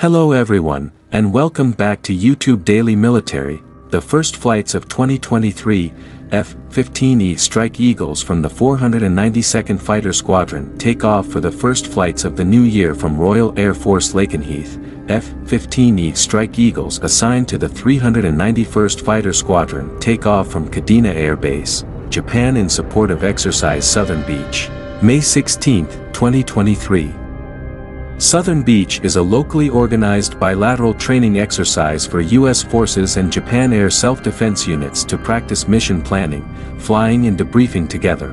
Hello everyone, and welcome back to YouTube Daily Military. The first flights of 2023 F-15E Strike Eagles from the 492nd Fighter Squadron take off for the first flights of the new year from Royal Air Force Lakenheath. F-15E Strike Eagles assigned to the 391st Fighter Squadron take off from Kadena Air Base, Japan in support of Exercise Southern Beach. May 16, 2023. Southern Beach is a locally organized bilateral training exercise for U.S. forces and Japan Air self-defense units to practice mission planning, flying and debriefing together.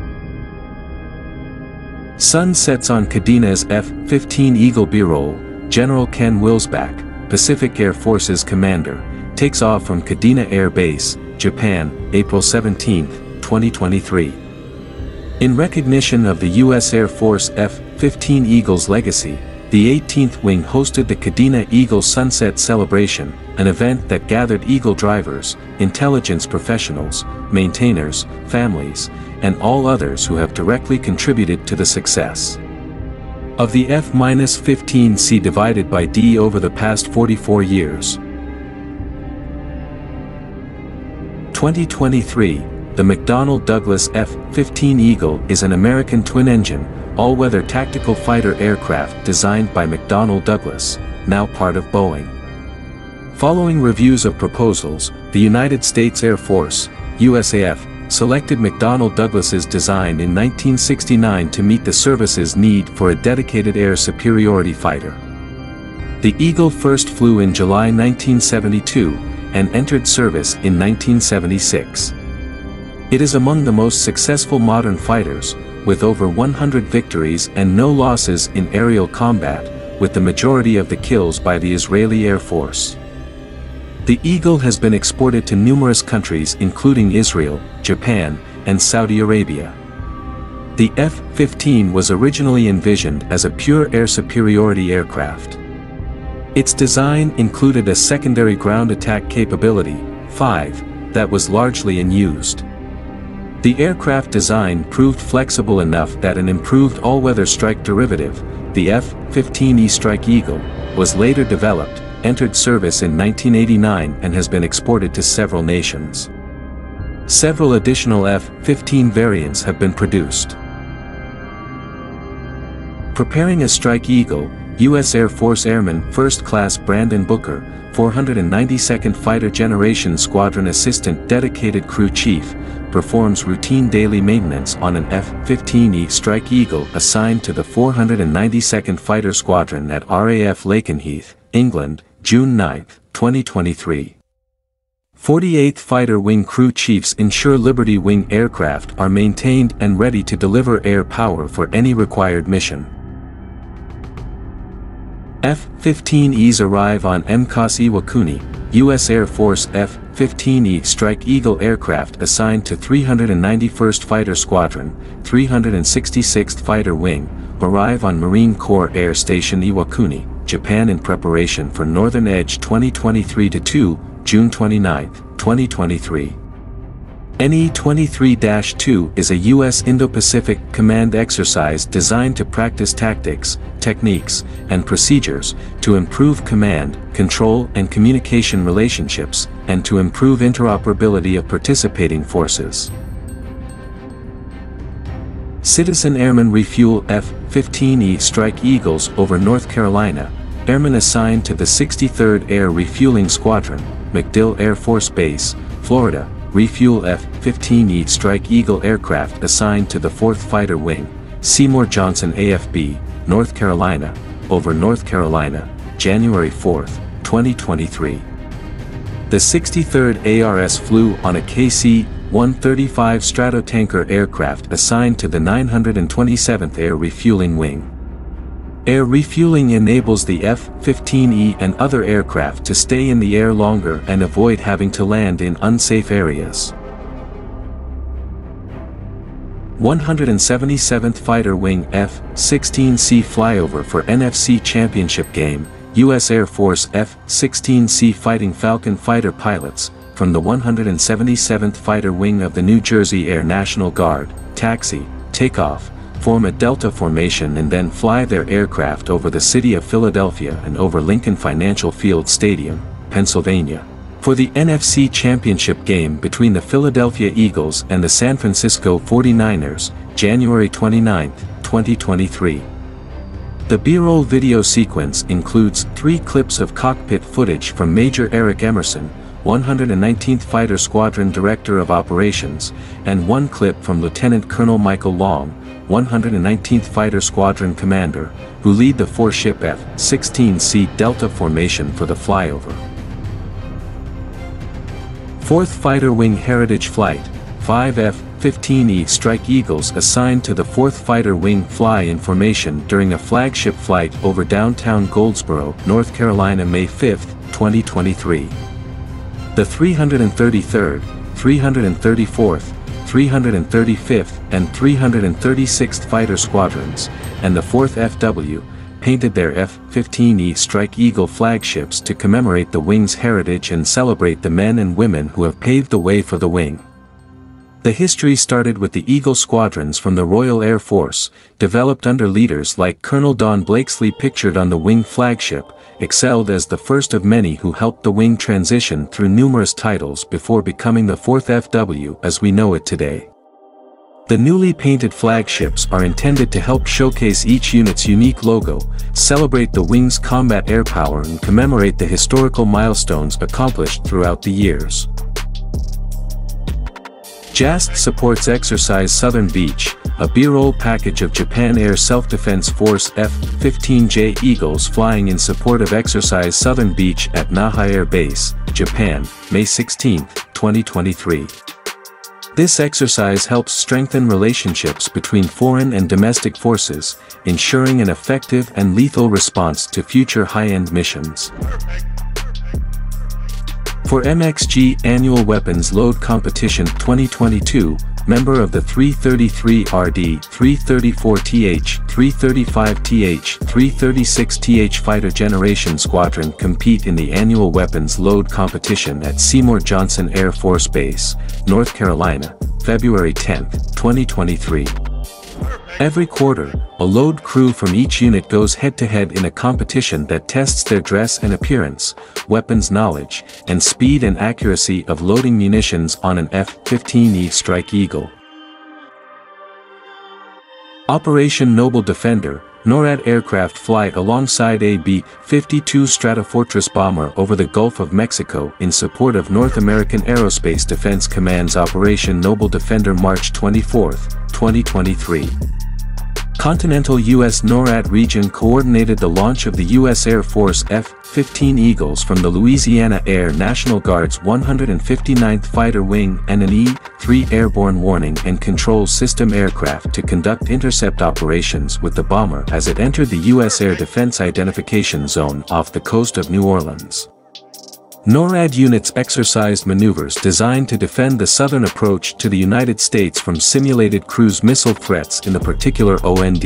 Sun sets on Kadena's F-15 Eagle B-roll. General Ken Wilsbach, Pacific Air Forces commander, takes off from Kadena Air Base, Japan, April 17, 2023. In recognition of the U.S. Air Force F-15 Eagle's legacy, the 18th Wing hosted the Kadena Eagle Sunset Celebration, an event that gathered Eagle drivers, intelligence professionals, maintainers, families, and all others who have directly contributed to the success of the F-15C divided by D over the past 44 years. 2023. The McDonnell Douglas F-15 Eagle is an American twin-engine, all-weather tactical fighter aircraft designed by McDonnell Douglas, now part of Boeing. Following reviews of proposals, the United States Air Force, USAF, selected McDonnell Douglas's design in 1969 to meet the service's need for a dedicated air superiority fighter. The Eagle first flew in July 1972 and entered service in 1976. It is among the most successful modern fighters, with over 100 victories and no losses in aerial combat, with the majority of the kills by the Israeli Air Force. The Eagle has been exported to numerous countries including Israel, Japan, and Saudi Arabia. The F-15 was originally envisioned as a pure air superiority aircraft. Its design included a secondary ground attack capability, 5, that was largely unused. The aircraft design proved flexible enough that an improved all-weather strike derivative, the F-15E Strike Eagle, was later developed, entered service in 1989 and has been exported to several nations. Several additional F-15 variants have been produced. Preparing a Strike Eagle, U.S. Air Force Airman First Class Brandon Booker, 492nd Fighter Generation Squadron Assistant Dedicated Crew Chief, performs routine daily maintenance on an F-15E Strike Eagle assigned to the 492nd Fighter Squadron at RAF Lakenheath, England, June 9, 2023. 48th Fighter Wing crew chiefs ensure Liberty Wing aircraft are maintained and ready to deliver air power for any required mission. F-15Es arrive on MCAS Iwakuni, U.S. Air Force F-15E Strike Eagle aircraft assigned to 391st Fighter Squadron, 366th Fighter Wing, arrive on Marine Corps Air Station Iwakuni, Japan in preparation for Northern Edge 2023-2, June 29, 2023. NE-23-2 is a U.S. Indo-Pacific command exercise designed to practice tactics, techniques, and procedures to improve command, control and communication relationships, and to improve interoperability of participating forces. Citizen Airmen refuel F-15E Strike Eagles over North Carolina. Airmen assigned to the 63rd Air Refueling Squadron, MacDill Air Force Base, Florida, refuel F-15E Strike Eagle aircraft assigned to the 4th Fighter Wing, Seymour Johnson AFB, North Carolina, over North Carolina, January 4, 2023. The 63rd ARS flew on a KC-135 Stratotanker aircraft assigned to the 927th Air Refueling Wing. Air refueling enables the F-15E and other aircraft to stay in the air longer and avoid having to land in unsafe areas. 177th Fighter Wing F-16C flyover for NFC Championship game, U.S. Air Force F-16C Fighting Falcon fighter pilots, from the 177th Fighter Wing of the New Jersey Air National Guard, taxi, takeoff, form a delta formation and then fly their aircraft over the city of Philadelphia and over Lincoln Financial Field Stadium, Pennsylvania, for the NFC Championship game between the Philadelphia Eagles and the San Francisco 49ers, January 29, 2023. The B-roll video sequence includes 3 clips of cockpit footage from Major Eric Emerson, 119th Fighter Squadron Director of Operations, and 1 clip from Lieutenant Colonel Michael Long, 119th Fighter Squadron Commander, who lead the 4-ship F-16C Delta formation for the flyover. 4th Fighter Wing Heritage Flight, 5 F-15E Strike Eagles assigned to the 4th Fighter Wing fly-in formation during a flagship flight over downtown Goldsboro, North Carolina May 5, 2023. The 333rd, 334th, 335th, and 336th Fighter Squadrons, and the 4th FW, painted their F-15E Strike Eagle flagships to commemorate the wing's heritage and celebrate the men and women who have paved the way for the wing. The history started with the Eagle squadrons from the Royal Air Force, developed under leaders like Colonel Don Blakesley pictured on the wing flagship, excelled as the first of many who helped the wing transition through numerous titles before becoming the 4th FW as we know it today. The newly painted flagships are intended to help showcase each unit's unique logo, celebrate the wing's combat airpower and commemorate the historical milestones accomplished throughout the years. JAST supports Exercise Southern Beach, a B-roll package of Japan Air Self-Defense Force F-15J Eagles flying in support of Exercise Southern Beach at Naha Air Base, Japan, May 16, 2023. This exercise helps strengthen relationships between foreign and domestic forces, ensuring an effective and lethal response to future high-end missions. For MXG Annual Weapons Load Competition 2022, member of the 333RD, 334TH, 335TH, 336TH Fighter Generation Squadron compete in the annual weapons load competition at Seymour Johnson Air Force Base, North Carolina, February 10, 2023. Every quarter, a load crew from each unit goes head-to-head in a competition that tests their dress and appearance, weapons knowledge, and speed and accuracy of loading munitions on an F-15E Strike Eagle. Operation Noble Defender, NORAD aircraft fly alongside a B-52 Stratofortress bomber over the Gulf of Mexico in support of North American Aerospace Defense Command's Operation Noble Defender March 24, 2023. Continental U.S. NORAD region coordinated the launch of the U.S. Air Force F-15 Eagles from the Louisiana Air National Guard's 159th Fighter Wing and an E-3 Airborne Warning and Control System aircraft to conduct intercept operations with the bomber as it entered the U.S. Air Defense Identification Zone off the coast of New Orleans. NORAD units exercised maneuvers designed to defend the southern approach to the United States from simulated cruise missile threats in the particular OND.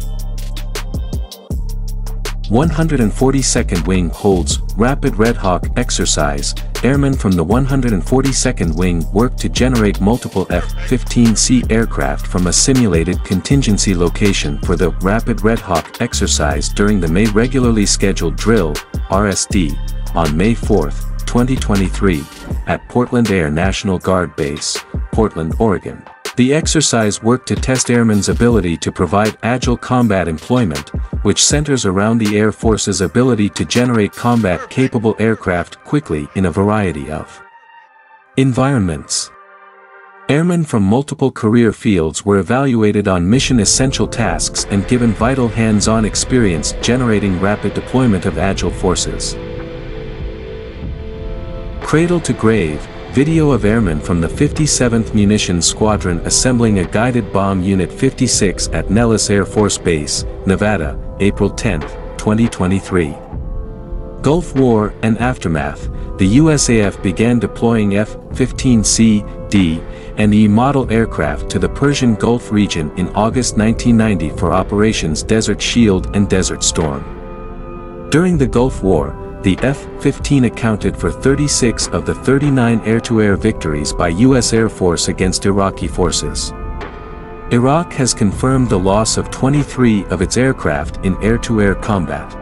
142nd Wing holds Rapid Red Hawk exercise. Airmen from the 142nd Wing work to generate multiple F-15C aircraft from a simulated contingency location for the Rapid Red Hawk exercise during the May regularly scheduled drill, RSD, on May 4, 2023, at Portland Air National Guard Base, Portland, Oregon. The exercise worked to test airmen's ability to provide agile combat employment, which centers around the Air Force's ability to generate combat-capable aircraft quickly in a variety of environments. Airmen from multiple career fields were evaluated on mission-essential tasks and given vital hands-on experience generating rapid deployment of agile forces. Cradle to Grave, video of airmen from the 57th Munitions Squadron assembling a guided bomb Unit 56 at Nellis Air Force Base, Nevada, April 10, 2023. Gulf War and aftermath, the USAF began deploying F-15C, D, and E model aircraft to the Persian Gulf region in August 1990 for Operations Desert Shield and Desert Storm. During the Gulf War, the F-15 accounted for 36 of the 39 air-to-air victories by U.S. Air Force against Iraqi forces. Iraq has confirmed the loss of 23 of its aircraft in air-to-air combat.